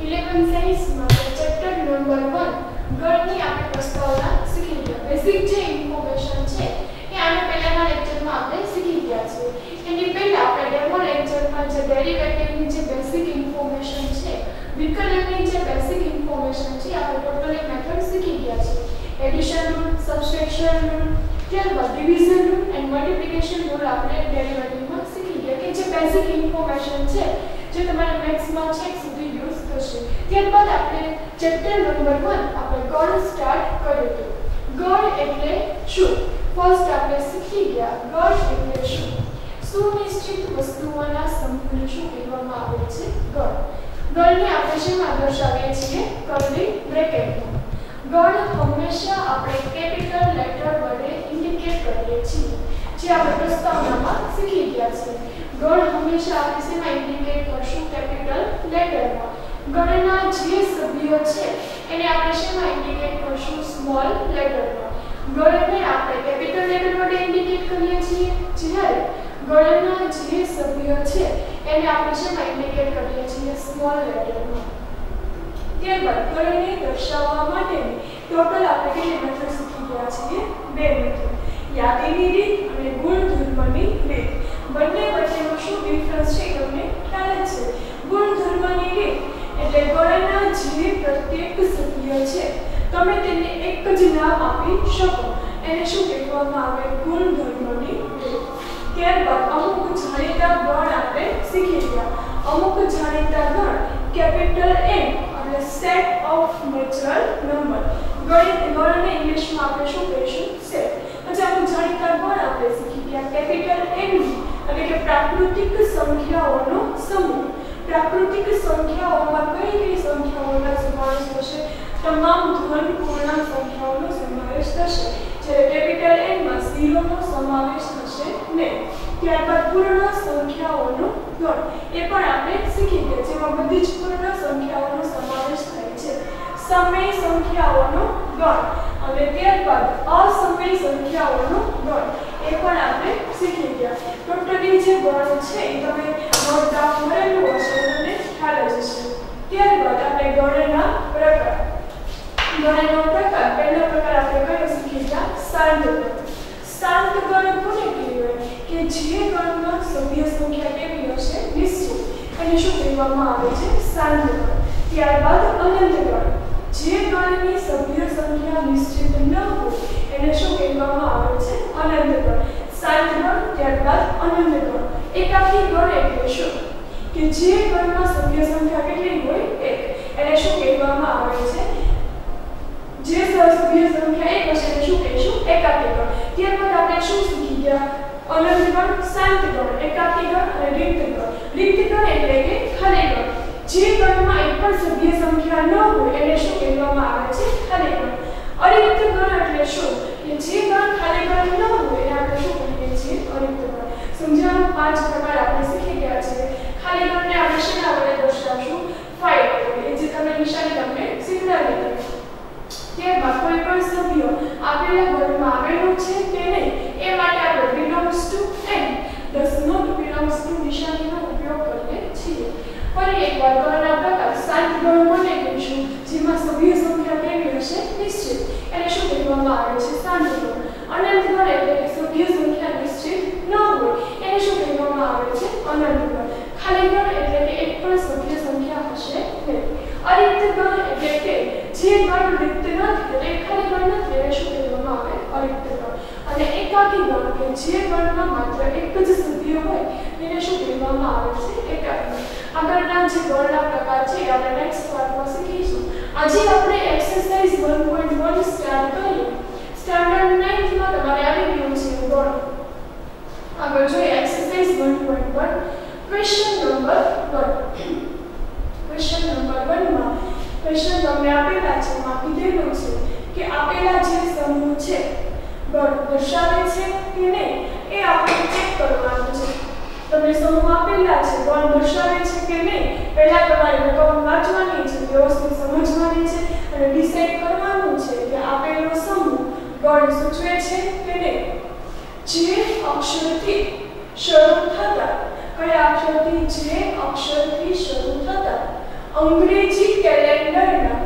11 સાયન્સમાં chapter number 1 ગણની આપણે પ્રસ્તાવના શીખી ગયા. બેઝિક જે ઇન્ફોર્મેશન છે એ આને પહેલાના લેક્ચરમાં આપણે શીખી ગયા છે. એની પહેલા આપણે ડેમો લેક્ચરમાં જે ડેરિવેટિવની જે બેઝિક ઇન્ફોર્મેશન છે, વિકલનની જે બેઝિક ઇન્ફોર્મેશન છે, આપણે ટોટલ એક મેથડ શીખી ગયા છે. એડિશન રૂલ, સબટ્રેક્શન રૂલ, ત્યારબાદ division rule and multiplication rule આપણે ડેરિવેટિવમાં શીખી ગયા કે જે બેઝિક ઇન્ફોર્મેશન છે જે તમારા મેથ્સમાં છેક સુધી યુઝ થશે. ત્યારબાદ આપણે ચેપ્ટર નંબર 1 આપણે ગણ સ્ટાર્ટ કર્યું હતું. ગણ એટલે શું? ફર્સ્ટ આપણે શીખી ગયા ગણ એટલે શું. સુનિશ્ચિત વસ્તુઓના સમૂહને શું કહેવામાં આવે છે? ગણ. ગણને આપણે શેમાં દર્શાવીએ છીએ? કર્લી બ્રેકેટમાં. ગણ હંમેશા આપણે કેપિટલ લેટર વડે ઇન્ડિકેટ કરીએ છીએ, જે આપણે પ્રસ્તાવનામાં શીખી ગયા છે. ગણ હંમેશા આપણે શેમાં ઇન્ડિકેટ કરશું? કેપિટલ લેટરમાં. ગણના જે સભ્યો છે એને આપણે શેમાં ઇન્ડિકેટ કરશું? સ્મોલ લેટરમાં. ગણને આપણે કેપિટલ લેટર વડે ઇન્ડિકેટ કરીએ છીએ, જ્યારે ગણના જે સભ્યો છે એને આપણે શેમાં ઇન્ડિકેટ કરીએ છીએ? સ્મોલ લેટરમાં. ત્યારબાદ ગણને દર્શાવવા માટેની ટોટલ આપણે કેટલી મેથડ શીખી ગયા છીએ? 2 મેથડ. યાદીની રીત અને ગુણધર્મની રીત. બંને વચ્ચેનો શું ડિફરન્સ છે તમને ખ્યાલ જ છે. ગુણધર્મની રીત એટલે ગણના જે પ્રત્યેક સભ્ય છે તમે તેને એક જ નામ આપી શકો, એને શું કહેવામાં આવે? ગુણધર્મની રીત. ત્યારબાદ અમુક જાણીતા ગણ આપણે શીખી ગયા. અમુક જાણીતા ગણ કેપિટલ N એટલે સેટ ઓફ નેચરલ નંબર. ગણને ઇંગ્લિશમાં આપણે શું કહીશું? સેટ. પછી અમુક જાણીતા ગણ આપણે શીખી ગયા કેપિટલ N એટલે કે પ્રાકૃતિક સંખ્યાઓનો સમૂહ. પ્રાકૃતિક સંખ્યાઓમાં કઈ કઈ સંખ્યાઓનો સમાવેશ થશે? તમામ ધન પૂર્ણાંક સંખ્યાઓનો સમાવેશ થશે, જ્યારે કેપિટલ N માં 0 નો સમાવેશ થશે નહીં. ત્યારબાદ પૂર્ણ સંખ્યાઓનો ગણ એ પણ આપણે શીખી ગયા, જેમાં બધી જ પૂર્ણ સંખ્યાઓનો સમાવેશ થાય છે. સમય સંખ્યાઓનો ગણ અને ત્યારબાદ અસમય સંખ્યાઓનો ગણ એ પણ આપણે શીખી ગયા. ટોટલી જે ગણ છે એ તમે નોટ ડાઉન કરેલું હશે તમને ખ્યાલ જ હશે. ત્યારબાદ આપણે ગણના પ્રકાર. ગણનો પ્રકાર પહેલો પ્રકાર આપણે કયો શીખી ગયા? શાંત ગણ. શાંત ગણ કોને કહેવાય? કે જે ગણમાં સભ્ય સંખ્યા કેવી હશે? નિશ્ચિત. એને શું કહેવામાં આવે છે? શાંત ગણ. ત્યારબાદ અનંત ગણ. જે ગણની સભ્ય સંખ્યા નિશ્ચિત ન હોય એને શું કહેવામાં આવે છે? અનંત ગણ. શાંત ગણ ત્યારબાદ અનંત ગણ. એકાકી ગણ એટલે શું? કે જે ગણમાં સભ્ય સંખ્યા કેટલી હોય? 1. એને શું કહેવામાં આવે છે? જે સભ્ય સંખ્યા 1 હશે એને શું કહીશું? એકાકી ગણ. ત્યારબાદ આપણે શું શીખી ગયા? અનંત ગણ, શાંત ગણ, એકાકી ગણ અને રિક્ત ગણ. રિક્ત ગણ એટલે કે ખાલી ગણ. જે ગણમાં એક પણ સભ્ય સંખ્યા ન હોય એને શું કહેવામાં આવે છે? ખાલી ગણ. અરિક્ત ગણ એટલે શું? કે જે ગણ ખાલી ગણ ન હોય એને આપણે શું કહીએ છીએ? અરિક્ત ગણ. સમજાવવાનો 5 પ્રકાર આપણે શીખી ગયા છે. ખાલી ગણને આપણે શેના વડે દર્શાવશું? 5 વડે, જે તમે નિશાની તમને શીખવાડી હતી. ત્યારબાદ કોઈ પણ સભ્ય આપેલા ગણમાં આવેલો છે કે નહીં એ માટે આપણે belongs to n, does not belongs to નિશાનીનો ઉપયોગ કરીએ છીએ. ફરી એકવાર ગણના પ્રકાર. શાંત ગણ કોને કહીશું? જેમાં સભ્ય સંખ્યા કેવી હશે? નિશ્ચિત. એને શું કહેવામાં આવે છે? શાંત ગણ. અનંત ગણ એટલે કે સભ્ય સંખ્યા નિશ્ચિત ન હોય એને શું કહેવામાં આવે છે? અનંત ગણ. ખાલી ગણ એટલે કે એક પણ સભ્ય સંખ્યા હશે નહીં. અરિક્ત ગણ એટલે કે જે ગણ રિક્ત નથી એટલે ખાલી ગણ નથી એને શું કહેવામાં આવે? અરિક્ત ગણ. અને એકાકી ગણ કે જે ગણમાં માત્ર એક જ સભ્ય હોય એને શું કહેવામાં આવે છે? એકાકી ગણ. આગળના જે ગણના પ્રકાર છે આપણે નેક્સ્ટ પાર્ટમાં શીખીશું. આજે આપણે એક્સરસાઇઝ 1.1 સ્ટાર્ટ કરીએ. સ્ટાન્ડર્ડ 9th માં તમારે આવી ગયું છે ગણ. આગળ જોઈએ exercise 1.1 question number 1. Question number 1 માં ક્વેશ્ચન તમને આપેલા છે, એમાં કીધેલું છે કે આપેલા જે સમૂહ છે ગણ દર્શાવે છે કે નહીં એ આપણે ચેક કરવાનું છે. તમને સમૂહ આપેલા છે ગણ દર્શાવે છે કે નહીં પહેલા તમારે રકમ વાંચવાની છે, વ્યવસ્થિત સમજવાની છે અને ડિસાઈડ કરવાનું છે કે આપેલો સમૂહ ગણ સૂચવે છે કે નહીં. જે અક્ષરથી શરૂ થતા, કયા અક્ષરથી? જે અક્ષરથી શરૂ થતા અંગ્રેજી કેલેન્ડરના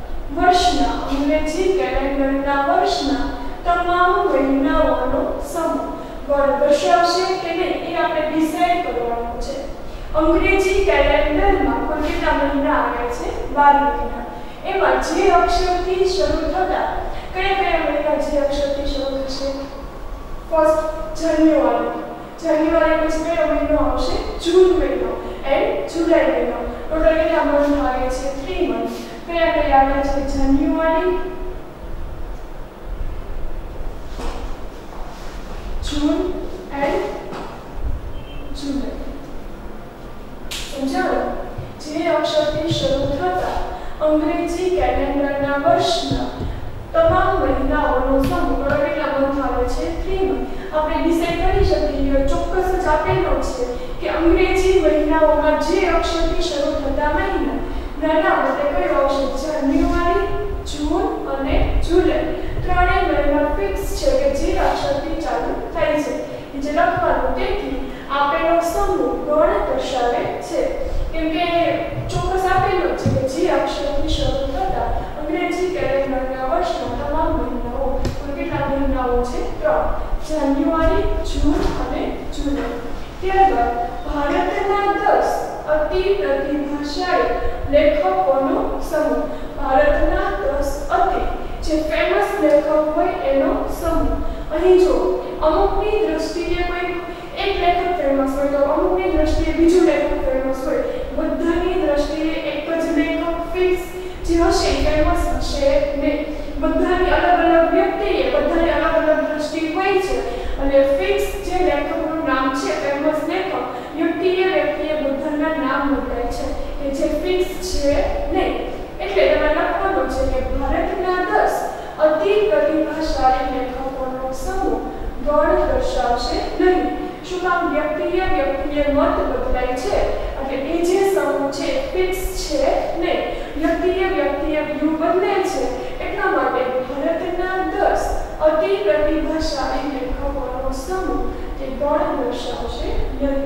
વર્ષના તમામ મહિનાઓનો સમૂહ ગણ દર્શાવશે કે નહીં એ આપણે ડિસાઈડ કરવાનું છે. અંગ્રેજી કેલેન્ડરમાં કુલ કેટલા મહિના આવે છે? 12 મહિના. એમાં જે અક્ષરથી શરૂ થતા કયા મહિના જે અક્ષરથી શરૂ થશે? First January. જાન્યુઆરી પછી કયો મહિનો આવશે? જૂન મહિનો એન્ડ જુલાઈ મહિનો. ટોટલ કેટલા મંથ આવે છે? 3 મંથ. કયા આવે છે? January, June and July. સમજાવો? જે અક્ષરથી શરૂ થતા અંગ્રેજી કેલેન્ડરના વર્ષના તમામ મહિનાઓનો સમૂહ કેટલા મંથ આવે છે? 3 મંથ. આપણે ડિસાઈડ કરી શકીએ ચોક્કસ જ આપેલો છે કે અંગ્રેજી મહિનાઓમાં જે અક્ષરથી શરૂ થતા મહિના નાના મોટે કયો આવશે? જાન્યુઆરી, જૂન અને જુલાઈ. ત્રણેય મહિના ફિક્સ છે કે જે અક્ષરથી ચાલુ થાય છે. જે લખવાનું તેથી આપેલો સમૂહ ગણ દર્શાવે છે. કેમ કે ચોક્કસ આપેલો છે કે જે અક્ષરથી શરૂ થતા અંગ્રેજી કેલેન્ડરના વર્ષના તમામ મહિનાઓ કેટલા મહિનાઓ છે? 3. જાન્યુઆરી, જૂન અને જુલાઈ. ત્યારબાદ ભારતના 10 અતિ પ્રતિભાશાળી લેખકોનો સમૂહ. ભારતના 10 અતિ જે ફેમસ લેખક હોય એનો સમૂહ. અહીં જો અમુકની દ્રષ્ટિએ કોઈ એક લેખક ફેમસ હોય તો અમુકની દ્રષ્ટિએ બીજું લેખક ફેમસ હોય. બધાની દ્રષ્ટિએ એક જ લેખક ફિક્સ જે હશે ફેમસ હશે નહીં. બધાની અલગ અલગ વ્યક્તિએ બધાની અલગ અલગ દ્રષ્ટિ હોય છે અને ફિક્સ જે લેખકનું નામ છે ફેમસ લેખક વ્યક્તિએ બધાના નામ મુકાય છે કે જે ફિક્સ છે નહીં. એટલે તમે લખવાનું છે કે ભારતના 10 અતિ પ્રતિભાશાળી લેખકોનો સમૂહ ગણ દર્શાવશે નહીં. શું કામ? વ્યક્તિએ મત બદલાય છે એટલે એ જે સમૂહ છે ફિક્સ છે નહીં. વ્યક્તિએ વ્યૂ બદલે છે એટલા માટે ભારતના 10 અતિ પ્રતિભાશાળી લેખકોનો સમૂહ તે ગણ દર્શાવશે નહીં.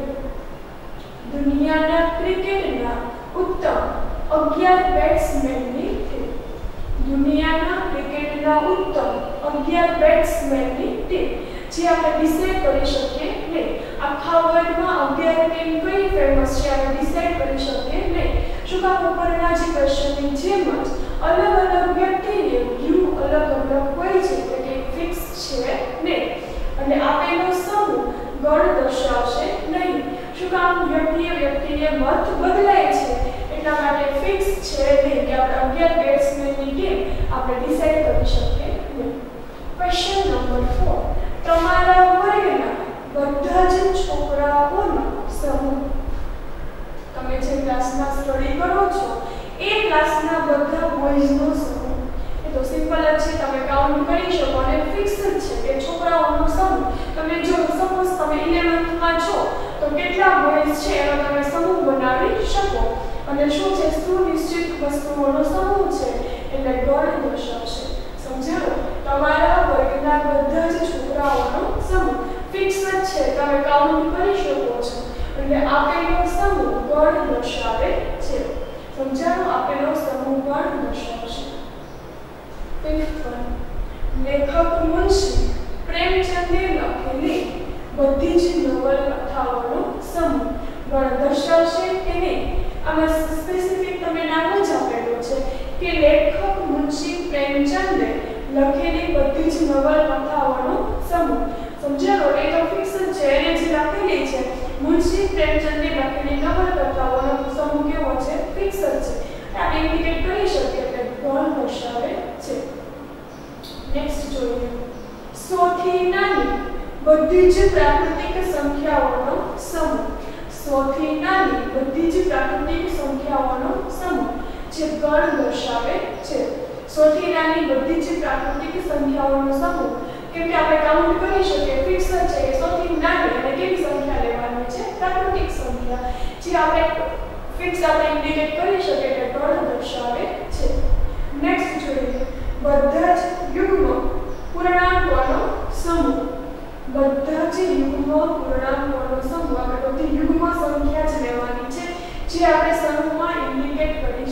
દુનિયાના ક્રિકેટના ઉત્તમ 11 બેટ્સમેનની ટીમ. દુનિયાના ક્રિકેટના ઉત્તમ 11 બેટ્સમેનની ટીમ જે આપણે ડિસાઈડ કરી શકીએ નહીં. આખા વર્લ્ડમાં 11 ટીમ કઈ ફેમસ છે આપણે ડિસાઈડ કરી શકીએ નહીં. શું કામ? ઉપરના જે ક્વેશ્ચનની જેમ જ અલગ અલગ વ્યક્તિને વ્યૂ અલગ અલગ હોય છે એટલે કે ફિક્સ છે નહીં. અને આપેલો સમૂહ ગણ દર્શાવશે નહીં. શું કામ? વ્યક્તિએ મત બદલાય છે એટલા માટે ફિક્સ છે નહીં કે આપણે 11 બેટ્સમેનની ટીમ આપણે ડિસાઈડ કરી શકીએ નહીં. Question number 4. તમારા વર્ગના બધા જ છોકરાઓનો સમૂહ. તમે જે ક્લાસમાં સ્ટડી કરો છો એ ક્લાસના બધા બોયઝનો સમૂહ. એ તો સિમ્પલ જ છે. તમે કાઉન્ટ કરી શકો અને ફિક્સ જ છે કે છોકરાઓનો સમૂહ. તમે જો સપોઝ તમે 11th માં છો તો કેટલા બોયઝ છે એનો તમે સમૂહ બનાવી શકો. અને શું છે? સુનિશ્ચિત વસ્તુઓનો સમૂહ છે એટલે ગણ દર્શાવશે. સમજાયો? તમારા વર્ગના બધા જ છોકરાઓનો સમૂહ ફિક્સ જ છે. તમે કાઉન્ટ કરી શકો છો એટલે આપેલો સમૂહ ગણ દર્શાવે છે. સમજાયો? આપેલો સમૂહ ગણ દર્શાવશે. લેખક મુનશી પ્રેમચંદે લખેલી બધી જ નવલકથાઓનો સમૂહ ગણ દર્શાવશે કે નહીં. આમાં સ્પેસિફિક તમે નામ જ આપેલું છે કે લેખક મુનશી પ્રેમચંદે લખેલી બધી જ નવલકથાઓનો સમૂહ. સમજાયો? એ તો ફિક્સ જ છે. એને જે લખેલી છે મુનશી પ્રેમચંદે લખેલી નવલકથાઓનો સમૂહ કેવો છે? ફિક્સ જ છે. આપણે ઇન્ડિકેટ કરી શકીએ કે ગણ દર્શાવે છે. નેક્સ્ટ જોઈએ. સૌથી નાની બધી જ પ્રાકૃતિક સંખ્યાઓનો સમૂહ. સૌથી નાની બધી જ પ્રાકૃતિક સંખ્યાઓનો સમૂહ જે ગણ દર્શાવે છે. સૌથી નાની બધી જ પ્રાકૃતિક સંખ્યાઓનો સમૂહ કેમ કે આપણે કાઉન્ટ કરી શકીએ ફિક્સ જ છે કે સૌથી નાની અને કેવી સંખ્યા લેવાની છે? પ્રાકૃતિક સંખ્યા. જે આપણે ફિક્સ આપણે ઇન્ડિકેટ કરી શકીએ કે ગણ દર્શાવે છે. નેક્સ્ટ જોઈએ. બધા જ યુગ્મ પૂર્ણાંકોનો સમૂહ. બધા જ યુગ્મ પૂર્ણાંકોનો સમૂહ. આપણે બધી યુગ્મ સંખ્યા જ લેવાની છે જે આપણે સમૂહમાં ઇન્ડિકેટ કરી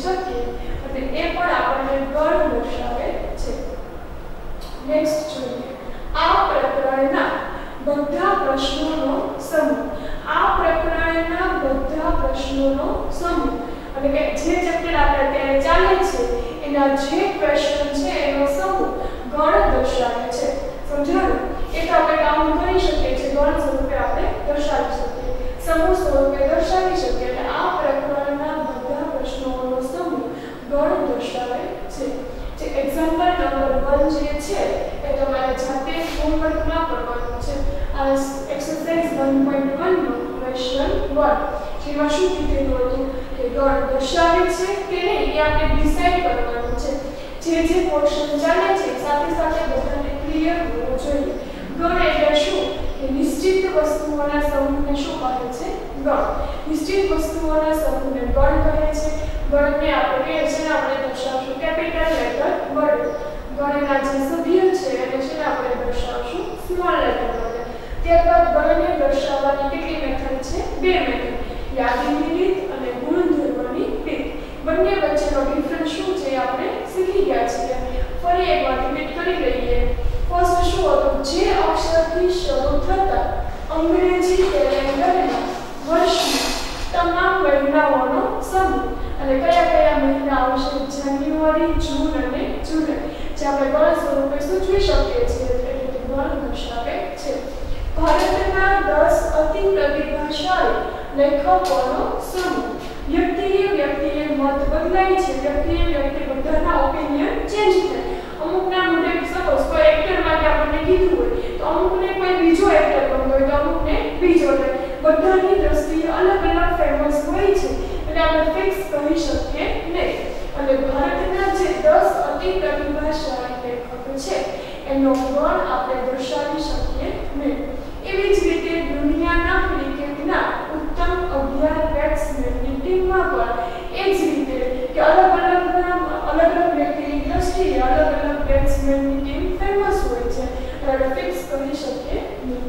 નેક્સ્ટ જોઈએ આ પ્રકરણના બધા પ્રશ્નોનો સમૂહ. આ પ્રકરણના બધા પ્રશ્નોનો સમૂહ એટલે કે જે ચેપ્ટર આપણે અત્યારે ચાલે છે એના જે ક્વેશ્ચન છે એનો સમૂહ ગણ દર્શાવે છે. સમજાયું? એ તો આપણે કાઉન્ટ કરી શકીએ છીએ, ગણ સ્વરૂપે આપણે દર્શાવી શકીએ, સમૂહ સ્વરૂપે દર્શાવી શકીએ. એટલે આ પ્રકરણના બધા પ્રશ્નોનો સમૂહ ગણ દર્શાવે છે. જે એક્ઝામ્પલ નંબર 1 જે છે એ તમારે જાતે હોમવર્કમાં કરવાનું છે. આ એક્સરસાઇઝ 1.1 નો ક્વેશ્ચન 1 જેમાં શું કીધેલું હતું કે ગણ દર્શાવે છે કે નહીં એ આપણે ડિસાઈડ કરવાનું છે. જે પોર્શન ચાલે છે સાથે સાથે બધાને ક્લિયર હોવું જોઈએ. ગણ એટલે શું કે નિશ્ચિત વસ્તુઓના સમૂહને શું કહે છે? ગણ. નિશ્ચિત વસ્તુઓના સમૂહને ગણ કહે છે. ગણને આપણે કહે છે ને આપણે દર્શાવશું કેપિટલ લેટર વડે. ગણના જે સભ્ય છે એને છે ને આપણે દર્શાવશું સ્મોલ લેટર વડે. ત્યારબાદ ગણને દર્શાવવાની કેટલી મેથડ છે? બે મેથડ, યાદીની રીત અને ગુણધર્મની રીત. બંને વચ્ચેનો ડિફરન્સ શું છે આપણે શીખી ગયા છીએ. ફરી એકવાર રિપીટ કરી લઈએ. ફર્સ્ટ શું હતું? જે અક્ષરથી શરૂ થતા અંગ્રેજી કેલેન્ડરના વર્ષના તમામ મહિનાઓનો સમૂહ. અને કયા કયા મહિના આવશે? જાન્યુઆરી, જૂન અને જુલાઈ. જે આપણે ગણ સ્વરૂપે સૂચવી શકીએ છીએ એટલે ગણ દર્શાવે છે. ભારતના 10 અતિ પ્રતિભાશાળી લેખકોનો સમૂહ. વ્યક્તિએ મત બદલાય છે, વ્યક્તિ બધાના ઓપિનિયન ચેન્જ થાય. અમુકના મુદ્દે સપોઝ કોઈ એક્ટર માટે આપણને કીધું હોય તો અમુકને કોઈ બીજો એક્ટર ગમતો હોય તો અમુકને બીજો. બધાની દ્રષ્ટિએ અલગ અલગ ફેમસ હોય છે એટલે આપણે ફિક્સ કહી શકીએ નહીં. અને ભારતના જે 10 અતિ પ્રતિભાશાળી લેખકો છે એનો ગણ આપણે દર્શાવી શકીએ નહીં. એવી જ રીતે દુનિયાના ક્રિકેટના ઉત્તમ 11 બેટ્સમેનની ટીમમાં પણ એ જ રીતે કે અલગ અલગ વ્યક્તિની દ્રષ્ટિએ અલગ અલગ બેટ્સમેનની ટીમ ફેમસ હોય છે એટલે આપણે ફિક્સ કરી શકીએ નહીં.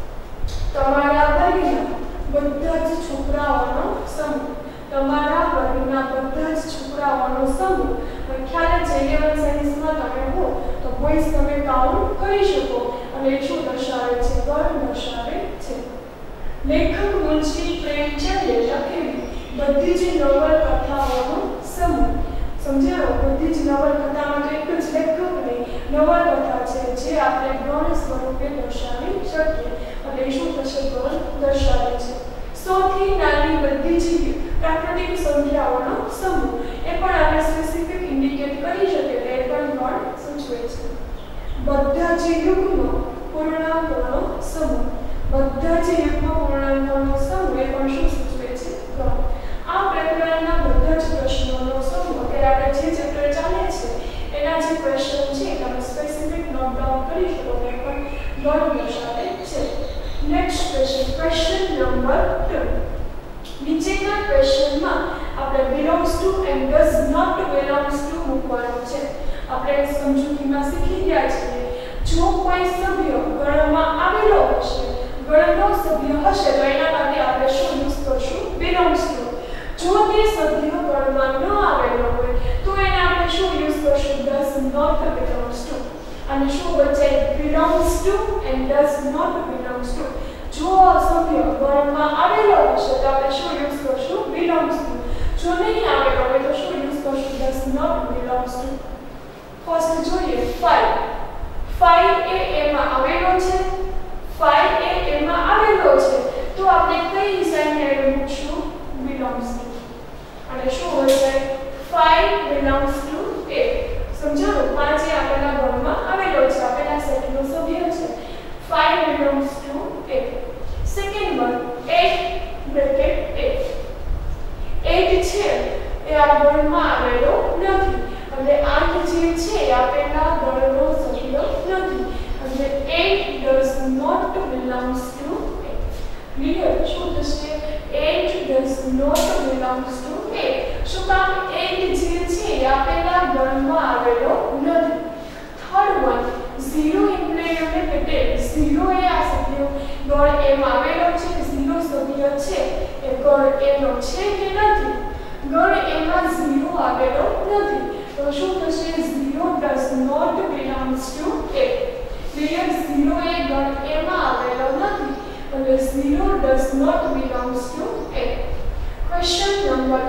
તમારા વર્ગના બધા જ છોકરાઓનો સમૂહ. તમારા વર્ગના બધા જ છોકરાઓનો સમૂહ. ખ્યાલ છે 11 સાયન્સમાં તમે હો તો બોયઝ તમે કાઉન્ટ કરી શકો અને એ શું દર્શાવે છે? ગણ દર્શાવે છે. લેખક મુંશી પ્રેમચંદે લખેલી બધી જ નવલકથાઓનો સમૂહ. સમજાયો? બધી જ નવલકથામાં તો એક જ લેખક નહીં, નવલકથા છે જે આપણે ગણ સ્વરૂપે દર્શાવી શકીએ એટલે એ શું થશે? ગણ દર્શાવે છે. સૌથી નાની બધી જ પ્રાકૃતિક સંખ્યાઓનો સમૂહ. એ પણ આપણે સ્પેસિફિક ઇન્ડિકેટ કરી શકીએ એટલે એ પણ ગણ સૂચવે છે. બધા જ યુગનો પૂર્ણાંકોનો સમૂહ. બધા જ યુગનો પૂર્ણાંકોનો સમૂહ એ પણ શું સૂચવે છે? ગણ. આ પ્રકરણના બધા જ પ્રશ્નોનો સમૂહ. અત્યારે આપણે જે ચેપ્ટર ચાલે છે એના જે ક્વેશ્ચન છે તમે સ્પેસિફિક નોટ ડાઉન કરી શકો એ પણ ગણ દર્શાવે છે. Next question number 2. નીચેના ક્વેશ્ચનમાં આપણે belongs to and does not belongs to મૂકવાનું છે. આપણે સમજૂતીમાં શીખી ગયા છીએ જો કોઈ સભ્ય ગણમાં આવેલો હશે, ગણનો સભ્ય હશે તો એના માટે આપણે શું યુઝ કરશું? belongs to. જો તે સભ્ય ગણમાં ન આવેલો હોય તો એને આપણે શું યુઝ કરશું? does not belongs to. અને શું વચ્ચે belongs to and does not belongs to. જો સભ્ય ગણમાં આવેલો હશે તો આપણે શું યુઝ કરશું? belongs to. જો નહીં આવેલો હોય તો શું યુઝ કરશું? does not belongs to. First જોઈએ 5. 5 એ એમાં આવેલો છે. 5 એ એમાં આવેલો છે તો આપણે કઈ સાઈન એડ મૂકશું? belongs to. અને શું હશે? 5 belongs to A. સમજાવો? 5 એ આપેલા ગણમાં આવેલો છે, આપેલા સેટનો સભ્ય છે. 5 belongs to A. Second one 8 bracket 8 છે એ આ ગણમાં આવેલો નથી અને 8 જે છે એ આપેલા ગણનો સભ્ય નથી અને 8 does not belongs to A. Clear? શું થશે? 8 does not belongs to A. શું કામ? 8 જે છે એ આપેલા ગણમાં આવેલો નથી. Third one 0 ઇમ્પ્લિકેટેડ. 0 એ આ સભ્ય ગણ એમાં આવેલો છે, 0 સભ્ય છે એ ગણ એનો છે કે નથી? ગણ એમાં 0 આવેલો નથી તો શું થશે? 0 does not belongs belongs to A. Clear 0 એ ગણ A માં આવેલો નથી એટલે 0 does not belongs to A. Question number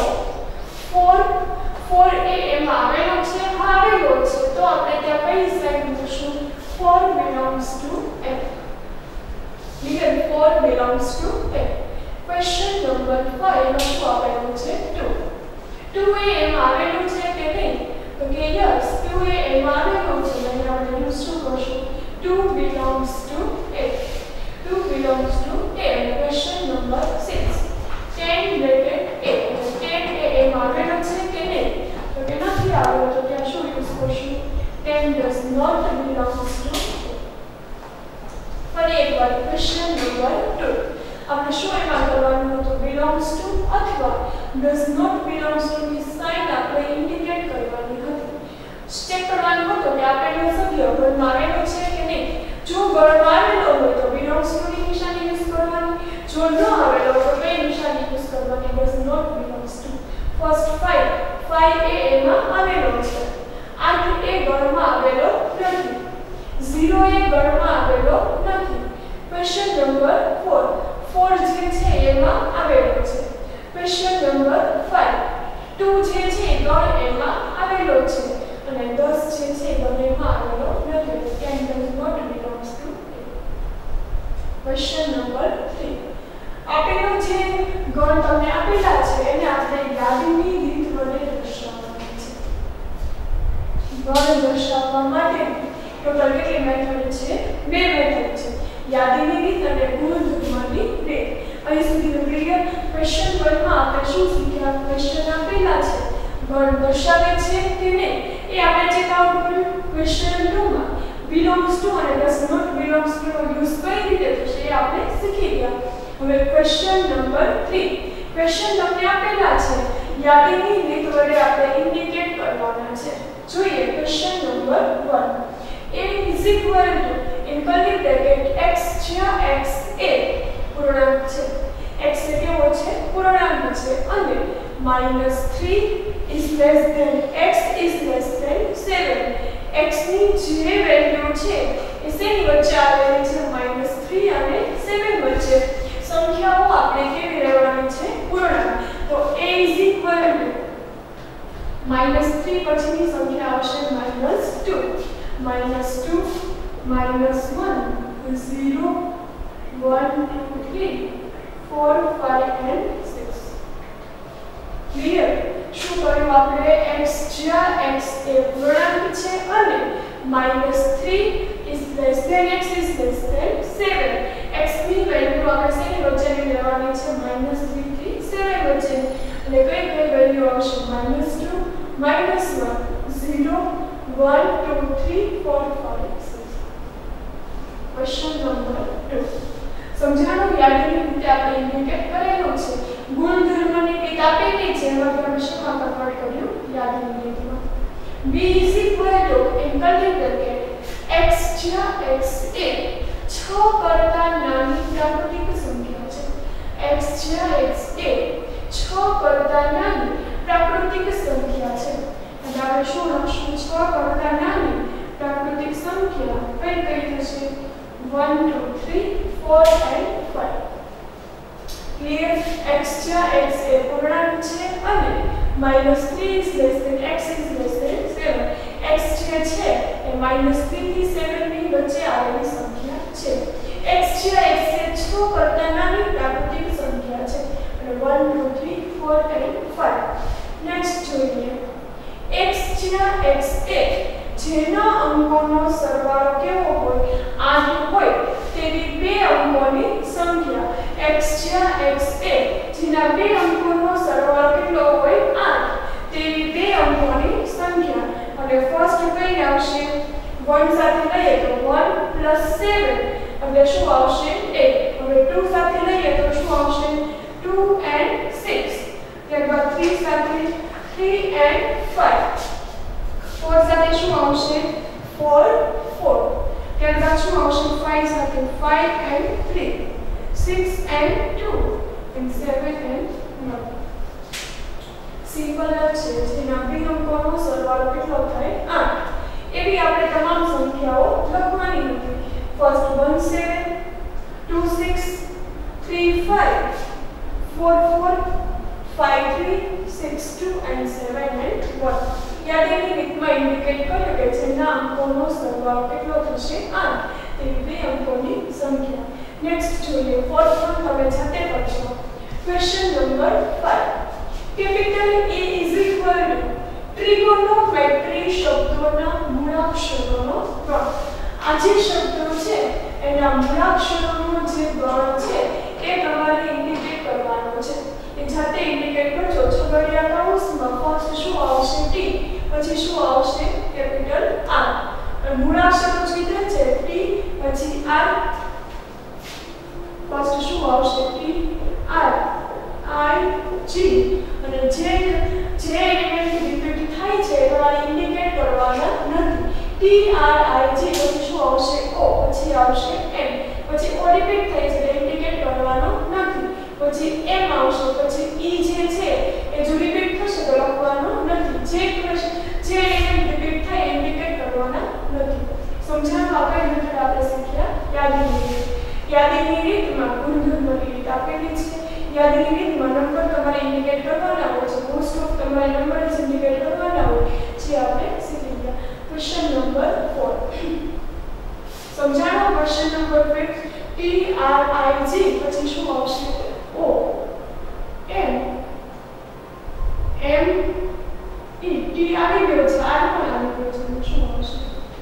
4 એ એમાં આવેલો છે આવેલો છે તો આપણે ત્યાં કઈ સાઈડ મૂકશું 4 belongs to A. Clear 4 belongs to A. Question number 5 એમાં શું આપેલું છે 2 એ એમાં આવેલું છે કે નહીં તો કે યસ 2 એ એમાં આવેલું છે એટલે આપણે યુઝ શું કરશું 2 belongs to A. 2 belongs to A. Question number 6 10 bracket A. 10 એ એમાં આવેલો છે કે નહીં તો કે નથી આવેલો તો ત્યાં શું યુઝ કરશું 10 does not belongs to A. ફરી એકવાર ક્વેશ્ચન નંબર 2 આપણે શું એમાં કરવાનું હતું belongs to અથવા does not belongs to ની સાઇન આપણે ઇન્ડિકેટ કરવાની હતી. ચેક કરવાનું હતું કે આપેલો સભ્ય ગણમાં આવેલો છે કે નહીં. જો ગણમાં આવેલો હોય તો belongs to ની નિશાની યુઝ કરવાની, જો ન આવેલો તો કઈ નિશાની યુઝ કરવાની does not belongs to. First 5 એ એમાં આવેલો છે, 8 એ ગણમાં આવેલો નથી, 0 એ ગણમાં આવેલો નથી. ક્વેશ્ચન નંબર 4 જે છે એમાં આવેલો છે. ક્વેશ્ચન નંબર 5 2 જે છે ગણ એમાં આવેલો છે અને 10 જે છે ગણ એમાં આવેલો નથી. 10 does not belongs to A. Question number 3 આપેલો જે ગણ તમને આપેલા છે એને આપણે યાદીની રીત વડે દર્શાવવાની છે. ગણ દર્શાવવા માટે ટોટલ કેટલી મેથડ છે? 2 મેથડ છે, યાદીની રીત અને ગુણધર્મની રીત. અહીં સુધીનું ક્લિયર. ક્વેશ્ચન 1 માં આપણે શું શીખ્યા? ક્વેશ્ચન આપેલા છે, ગણ દર્શાવે છે કે નહીં એ આપણે ચેક આઉટ કર્યું. ક્વેશ્ચન 2 માં belongs to અને does not belongs to નો યુઝ કઈ રીતે થશે એ આપણે શીખી ગયા. હવે ક્વેશ્ચન નંબર 3 ક્વેશ્ચન તમને આપેલા છે, યાદીની રીત વડે આપણે ઇન્ડિકેટ કરવાના છે. જોઈએ question number 1 A is equal to in curly bracket x જ્યાં x એ પૂર્ણાંક છે, x એ કેવો છે? પૂર્ણાંક છે અને -3 is less than x is less than 7. x ની જે વેલ્યુ છે એ શેની વચ્ચે આવેલી છે? -3 અને 7 વચ્ચે. સંખ્યાઓ આપણે કેવી લેવાની છે? પૂર્ણાંક. તો A is equal to -3 પછીની સંખ્યા આવશે -2 -2 -1 0 1 2 3 4 5 and 6. ક્લિયર? શું કર્યું આપણે? x જ્યાં x એ પૂર્ણાંક છે અને -3 is less than x is less than 7. x ની વેલ્યુ આપણે શેની વચ્ચેની લેવાની છે? -3 થી 7 વચ્ચે. એટલે કઈ કઈ વેલ્યુ આવશે? -2 -1 0 1 2 3 4 5 6. ક્વેશ્ચન નંબર 2 સમજાણું યાદીની રીતે આપણે ઇન્ડિકેટ કરેલું છે. ગુણધર્મની રીત આપેલી છે એમાં આપણે શેમાં કન્વર્ટ કર્યું? યાદીની રીતમાં. B is equal to in curly bracket x જ્યાં x એ 6 કરતા નાની પ્રાકૃતિક સંખ્યા છે. x જ્યાં x એ 6 કરતા નાની પ્રાકૃતિક સંખ્યા છે. અને આપણે શું લખશું? 6 કરતા નાની પ્રાકૃતિક સંખ્યા કઈ કઈ થશે? 1 2 3 4 and 5. ક્લિયર? x જ્યાં x એ પૂર્ણાંક છે અને -3 is less than x is less than 7. x જે છે એ -3 થી 7 ની વચ્ચે આવેલી સંખ્યા છે. x જ્યાં x એ 6 કરતા નાની પ્રાકૃતિક સંખ્યા છે અને 1 2 3 4 and 5. નેક્સ્ટ જોઈએ x જ્યાં x એ જેના અંકોનો સરવાળો કેવો હોય? 8 હોય તેવી બે અંકોની સંખ્યા. x જ્યાં x એ જેના બે અંકોનો સરવાળો કેટલો હોય? 8 તેવી બે અંકોની સંખ્યા. અને ફર્સ્ટ કઈ આવશે? 1 સાથે લઈએ તો 1 + 7 એટલે શું આવશે? 8. હવે 2 સાથે લઈએ તો શું આવશે? 2 and 6. ત્યારબાદ 3 સાથે 3 and 5. 4 સાથે શું આવશે? 4 4. ત્યારબાદ શું આવશે? 5 સાથે 5 and 3 6 and 2 and 7 and 9. Simple જ છે. જેના બે અંકોનો સરવાળો કેટલો થાય? 8. એવી આપણે તમામ સંખ્યાઓ લખવાની હતી. First 17 26 35 44 53 62 and 7 and 1. યાદીની રીતમાં ઇન્ડિકેટ કર્યું કે જેના અંકોનો સરવાળો કેટલો થશે 8. તેવી બે અંકોની સંખ્યા. નેક્સ્ટ જોઈએ ફોર્થ વન તમે જાતે કરશો. Question number 5. Capital A is equal to trigonometry શબ્દોના મૂળાક્ષરોનો ગણ. આ જે શબ્દો છે એના મૂળાક્ષરોનો જે ગણ છે એ તમારે ઇન્ડિકેટ કરવાનો છે. એ જાતે ઇન્ડિકેટ કરજો. છગડીયા કૌંસમાં ફર્સ્ટ શું આવશે T, પછી શું આવશે કેપિટલ R. મૂળાક્ષરો કીધા છે T પછી R. ફર્સ્ટ શું આવશે T R I G અને જે એલિમેન્ટ રિપીટ થાય છે એ તમારે ઇન્ડિકેટ કરવાના નથી. T R I G પછી શું આવશે O, પછી આવશે M, પછી O રિપીટ થાય છે એટલે ઇન્ડિકેટ કરવાનો નથી. પછી M આવશે, પછી E જે છે એ જો રિપીટ થશે તો લખવાનો નથી. જે એલિમેન્ટ રિપીટ થાય ઇન્ડિકેટ કરવાના નથી. સમજાણું? આપણે મેથડ આપણે શીખ્યા યાદીની રીતમાં ગુણધર્મની રીત આપેલી છે. યાદીની રીતમાં નંબર તમારે ઇન્ડિકેટ કરવાના હોય છે. મોસ્ટ ઓફ તમારે નંબર જ ઇન્ડિકેટ કરવાના હોય જે આપણે શીખી ગયા. ક્વેશ્ચન નંબર 4 સમજાણો. Question number 5 T R I G પછી શું આવશે O M M E. T આવી ગયો છે, R પણ આવી ગયો છે. શું આવશે?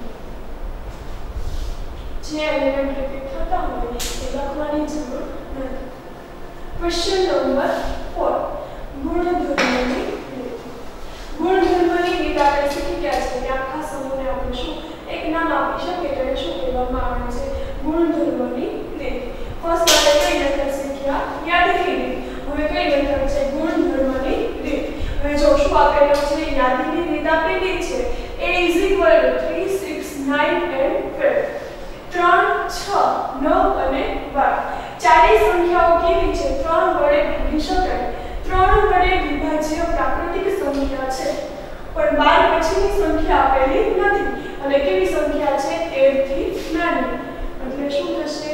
જે એલિમેન્ટ રિપીટ થતા હોય એ લખવાની જરૂર નથી. ક્વેશ્ચન નંબર 4 ગુણધર્મની રીત. ગુણધર્મની રીત આપણે શીખી ગયા છે કે આખા સમૂહને આપણે શું એક નામ આપી શકીએ તો શું કહેવામાં આવે છે ગુણધર્મની રીત. ફર્સ્ટ આપણે કઈ મેથડ શીખ્યા યાદીની રીત. હવે કઈ મેથડ છે ગુણધર્મની રીત. હવે જો શું આપેલું છે યાદીની રીત આપેલી છે A = 3 6 9 and 12. 3 6 9 અને 12 ચારેય સંખ્યાઓ કેવી છે 3 વડે ભાગી શકાય. 3 વડે વિભાજ્ય પ્રાકૃતિક સંખ્યા છે પણ 12 પછીની સંખ્યા આપેલી નથી અને કેવી સંખ્યા છે 13 થી નાની. એટલે શું થશે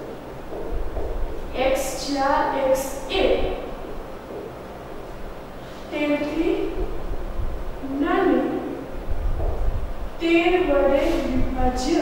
x જ્યાં x એ 13 થી નાની 13 વડે વિભાજ્ય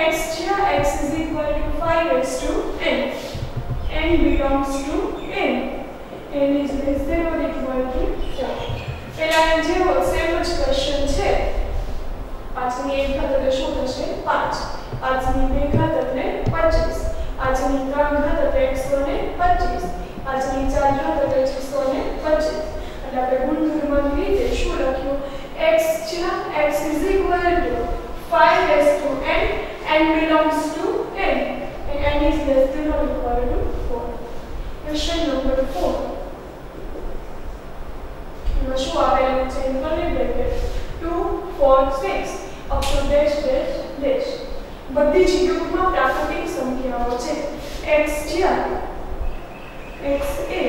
x છે x is equal to 5 to n. n belongs to n. n is less than or equal to 4. પહેલા જેવો સેમ જ ક્વેશ્ચન છે. 5 ની 1 ઘાત એટલે શું થશે? 5. 5 ની 2 ઘાત એટલે 25. 5 ની 3 ઘાત એટલે 125. 5 ની 4 ઘાત એટલે 625. એટલે આપણે ગુણધર્મની રીતે શું લખ્યું? x છે x is equal to 5 to n. n belongs to n. And n is less than or equal to 4. Question number 4. શું આપેલું છે? Internal bracket 2 4 6 up to dash dash dash. બધી જ યુગમાં પ્રાકૃતિક સંખ્યાઓ છે. x છે x એ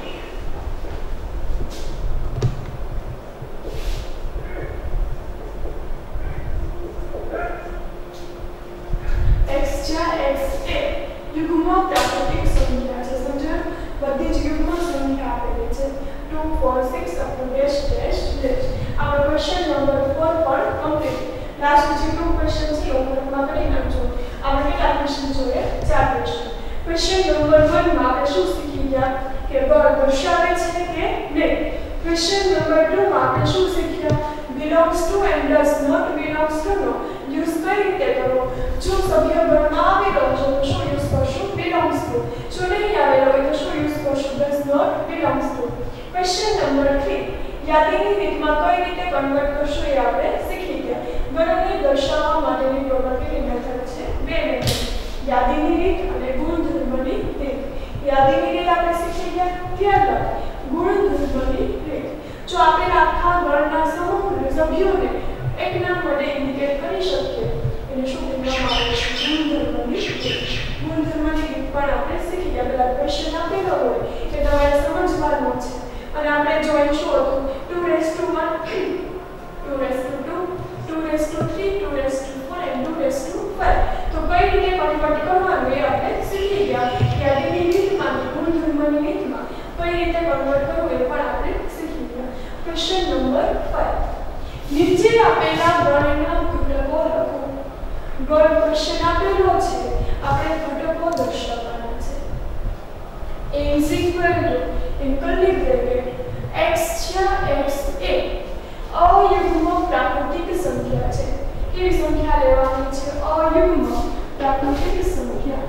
યુગમાં પ્રાકૃતિક સંખ્યા છે. સમજ્યા? બધી જ યુગમાં સંખ્યા આપેલી છે 2 4 6 up to dash dash dash. આપણો ક્વેશ્ચન નંબર 4 પણ કમ્પ્લીટ. લાસ્ટ જે ટુ ક્વેશ્ચન છે એ હોમવર્કમાં કરી નાખજો. આપણે કેટલા ક્વેશ્ચન જોઈએ? 4 ક્વેશ્ચન. ક્વેશ્ચન નંબર 1 માં આપણે શું શીખી ગયા કે બળ દર્શાવે છે કે નહીં. ક્વેશ્ચન નંબર 2 માં આપણે શું શીખ્યા? belongs to and does not belongs to નો યુઝ કઈ રીતે કરવો. જો સભ્ય ગણમાં આવેલો છે તો શું યુઝ કરશું? belongs to. જો નહીં આવેલો હોય તો શું યુઝ કરશું? does not belongs to. Question number 3 યાદીની રીતમાં કઈ રીતે કન્વર્ટ કરશું એ આપણે શીખી ગયા. ગણને દર્શાવવા માટેની પ્રોડક્ટની મેથડ છે બે મેથડ. યાદીની રીત અને ગુણધર્મની રીત. યાદીની રીત આપણે શીખી ગયા. ત્યારબાદ ગુણધર્મની રીત. જો આપણે આખા ગણના સમૂહ સભ્યોને એક નામ વડે ઇન્ડિકેટ કરી શકીએ એને શું કહેવામાં આવે છે? ગુણધર્મની રીત. ગુણધર્મની રીત પણ આપણે શીખી ગયા. પેલા ક્વેશ્ચન આપેલો હોય એ તમારે સમજવાનો છે. અને આપણે જોઈન શું હતું? 2:1 2:2 2:3 2:4 and 2:5. તો કઈ રીતે કન્વર્ટ કરવાનું એ આપણે શીખી ગયા. યાદીની રીતમાં ગુણધર્મની રીતમાં કઈ રીતે કન્વર્ટ કરવું એ પણ આપણે શીખી ગયા. ક્વેશ્ચન નંબર 5 નીચે આપેલા ગણના ઘટકો લખો. ગણ ક્વેશ્ચન આપેલો છે આપણે ઘટકો દર્શાવવાના છે. a is equal to in curly bracket x છે x એ અયુગ્મ પ્રાકૃતિક સંખ્યા છે. કેવી સંખ્યા લેવાની છે? અયુગ્મ પ્રાકૃતિક સંખ્યા.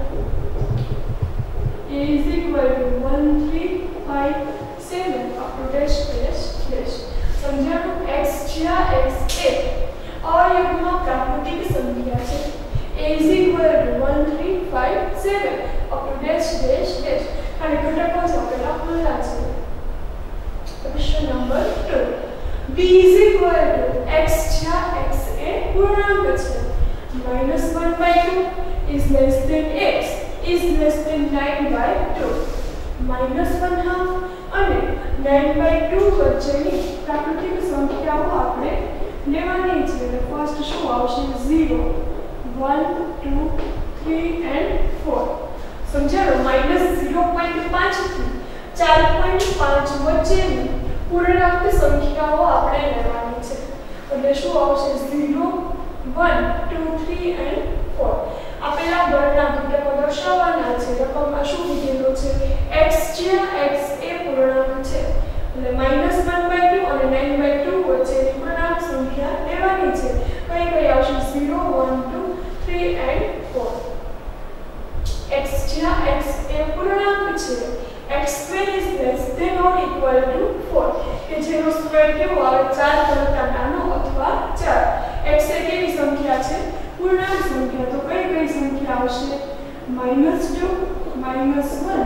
a is equal to 1 3 5 7 up to dash dash dash. સમજાયું? x છે x એ અયુગ્મ પ્રાકૃતિક સંખ્યા છે. a is equal to 1 3 5 7 up to dash dash dash. અને ઘટકો જ આપેલા ખુલ્લા છે. Question number 2 b is equal to x છે x એ પૂર્ણાંક છે. -1/2 is less than x is less than 9/2. -1/2 અને 9/2 વચ્ચેની પ્રાકૃતિક સંખ્યાઓ આપણે લેવાની છે. એટલે ફર્સ્ટ શું આવશે? 0 1 2 3 and 4. સમજાયો? -0.5 થી 4.5 વચ્ચેની પૂર્ણાંક સંખ્યાઓ આપણે લેવાની છે. એટલે શું આવશે? 0 1 2 3 and 4. આપેલા ગણના ઘટકો દર્શાવવાના છે. રકમમાં શું કીધેલું છે? x છે x એ પૂર્ણાંક છે. એટલે -1/2 અને 9/2 વચ્ચેની પૂર્ણાંક સંખ્યા લેવાની છે. કઈ કઈ આવશે? 0 1 2 3 and 4. x છે x એ પૂર્ણાંક છે. x² is less than or equal to 4. કે જેનો સ્ક્વેર કેવો આવે? 4 કરતા નાનો અથવા 4. x એ કેવી સંખ્યા છે? પૂર્ણાંક સંખ્યા. તો કઈ કઈ સંખ્યા આવશે? -2 -1.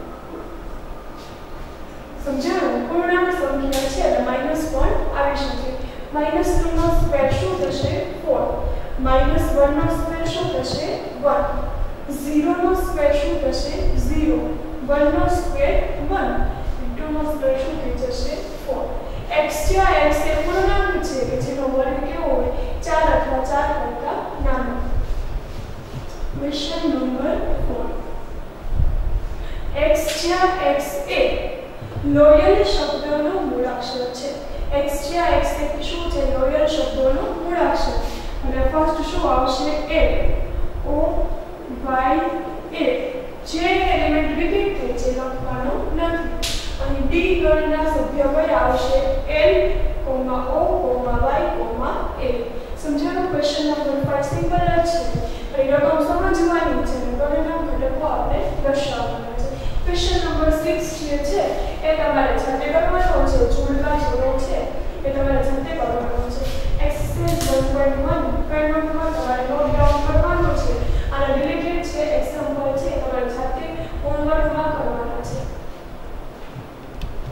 સમજાયું? પૂર્ણાંક સંખ્યા છે એટલે માઈનસ પણ આવી શકે. -2 નો સ્ક્વેર શું થશે? 4. -1 નો સ્ક્વેર શું થશે? 1. 0 નો સ્ક્વેર શું થશે? 0. 1 નો સ્ક્વેર 1. 2 નો સ્ક્વેર શું થઈ જશે? 4. x છે x એ પૂર્ણાંક છે કે જેનો વર્ગ કેવો હોય? 4 અથવા 4 કરતા નાનો. ક્વેશ્ચન નંબર 4 x છે x એ લોયલ શબ્દનો મૂળાક્ષર છે. x છે x એ શું છે? લોયલ શબ્દનો મૂળાક્ષર. અને ફર્સ્ટ શું આવશે? a. O Y A જે એલિમેન્ટ રિપીટ થાય છે લખવાનો નથી. અહીં D ગણના સભ્ય કયા આવશે? L, O, Y, A. સમજાયું? ક્વેશ્ચન નંબર 5 સિમ્પલ જ છે. અહીં રકમ સમજવાની